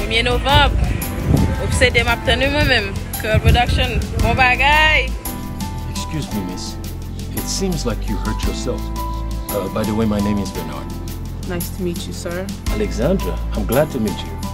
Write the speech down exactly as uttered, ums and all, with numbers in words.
premier novembre. Obsédé m'a tenu moi-même. Curl Production. Bon bagay. Excuse me, miss. It seems like you hurt yourself. Uh, by the way, my name is Bernard. Nice to meet you, sir. Alexandra, I'm glad to meet you.